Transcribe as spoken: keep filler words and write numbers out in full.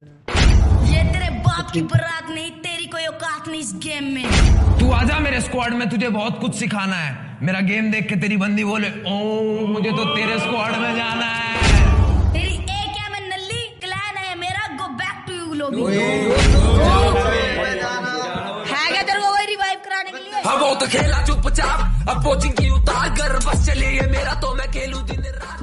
ये तेरे बाप की बारात नहीं, तेरी कोई औकात नहीं इस गेम में। तू आजा मेरे स्क्वाड में, तुझे बहुत कुछ सिखाना है। मेरा गेम देख के तेरी बंदी बोले ओ मुझे तो तेरे स्क्वाड में जाना है। तेरी ए क्या मैं नल्ली, क्लैन है मेरा, गो बैक टू यू लोग। है क्या तेरे को कोई रिवाइव कराने के लिए? अब वो तो खेला चुपचाप, अब कोचिंग की उतार कर बस चले ये मेरा तो मैं खेलूं दिन रात।